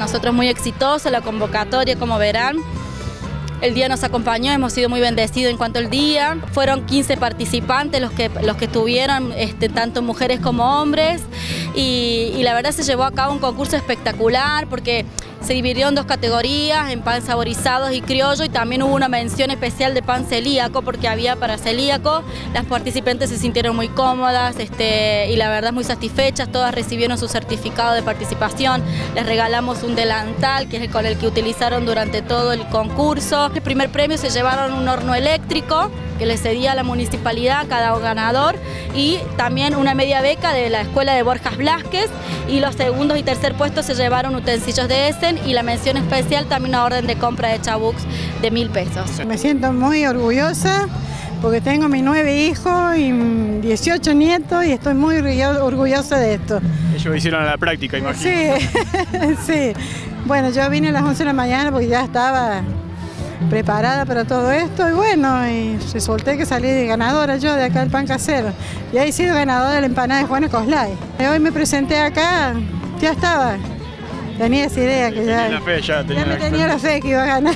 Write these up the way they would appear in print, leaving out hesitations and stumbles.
nosotros muy exitosa la convocatoria, como verán. El día nos acompañó, hemos sido muy bendecidos en cuanto al día. Fueron 15 participantes los que estuvieron, tanto mujeres como hombres. Y la verdad se llevó a cabo un concurso espectacular porque se dividió en 2 categorías, en pan saborizados y criollo, y también hubo una mención especial de pan celíaco porque había para celíaco. Las participantes se sintieron muy cómodas y la verdad muy satisfechas, todas recibieron su certificado de participación. Les regalamos un delantal que es con el que utilizaron durante todo el concurso. El primer premio se llevaron un horno eléctrico que le cedía a la municipalidad a cada ganador, y también una media beca de la escuela de Borjas Blázquez, y los segundos y tercer puestos se llevaron utensilios de Essen, y la mención especial también una orden de compra de Chabux de 1000 pesos. Me siento muy orgullosa porque tengo mis 9 hijos y 18 nietos y estoy muy orgullosa de esto. Ellos hicieron a la práctica, imagino. Sí, sí. Bueno, yo vine a las 11 de la mañana porque ya estaba preparada para todo esto y bueno, y resulté que salí ganadora yo de acá del pan casero. Y he sido ganadora de la empanada de Juana Coslay. Hoy me presenté acá, ya estaba. Tenía esa idea que ya... La fe, ya tenía la fe que iba a ganar.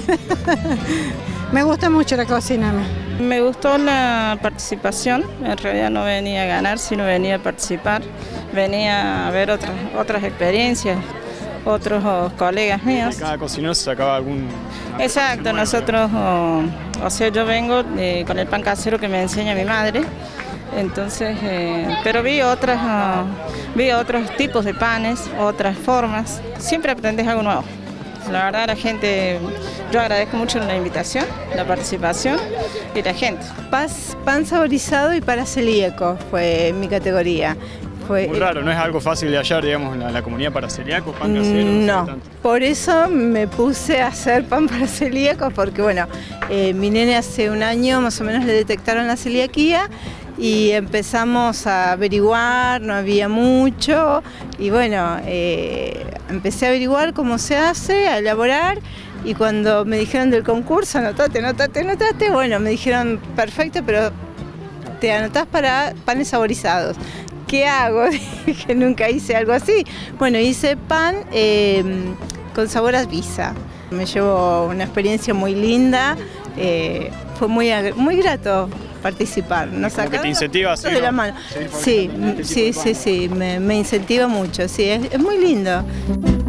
Me gusta mucho la cocina. Me gustó la participación, en realidad no venía a ganar, sino venía a participar. Venía a ver otras experiencias, otros colegas míos. Cada cocinero se sacaba algún... Exacto, nosotros, o sea, yo vengo con el pan casero que me enseña mi madre, entonces, pero vi otros tipos de panes, otras formas, siempre aprendes algo nuevo. La verdad la gente, yo agradezco mucho la invitación, la participación y la gente. Pan saborizado y para celíaco fue mi categoría. Muy raro, no es algo fácil de hallar, digamos, en la comunidad para celíacos, pan casero. No, por eso me puse a hacer pan para celíacos, porque bueno, mi nene hace un año más o menos le detectaron la celiaquía y empezamos a averiguar, no había mucho, y bueno, empecé a averiguar cómo se hace, a elaborar, y cuando me dijeron del concurso, anotate, bueno, me dijeron, perfecto, pero te anotás para panes saborizados. ¿Qué hago? Que nunca hice algo así. Bueno, hice pan con sabor a pizza. Me llevó una experiencia muy linda, fue muy grato participar. Como que te incentiva así, de la mano. Sí, me incentiva mucho, sí, es muy lindo.